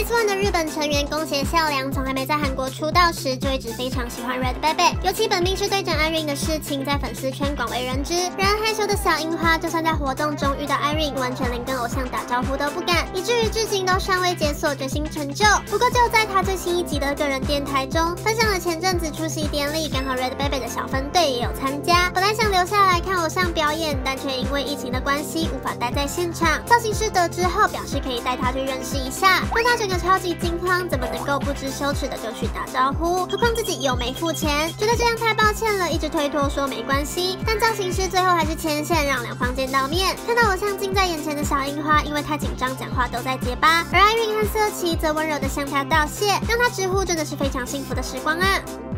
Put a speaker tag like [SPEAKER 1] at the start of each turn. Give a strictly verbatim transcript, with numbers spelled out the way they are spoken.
[SPEAKER 1] X O N E 的日本成员宫胁孝良从还没在韩国出道时就一直非常喜欢 RedVelvet， 尤其本命是队长 Irene 的事情在粉丝圈广为人知。然而害羞的小樱花，就算在活动中遇到 Irene， 完全连跟偶像打招呼都不敢，以至于至今都尚未解锁决心成就。不过就在他最新一集的个人电台中，分享了前阵子出席典礼，刚好 RedVelvet 的小分队也有参加。本来想留下来看偶像表演，但却因为疫情的关系无法待在现场。造型师得知后表示可以带他去认识一下，让他整个超级惊慌，怎么能够不知羞耻的就去打招呼？何况自己又没付钱，觉得这样太抱歉了，一直推脱说没关系。但造型师最后还是牵线让两方见到面。看到偶像近在眼前的小樱花，因为太紧张，讲话都在结巴，而Irene和瑟琪则温柔的向他道谢，让他直呼真的是非常幸福的时光啊。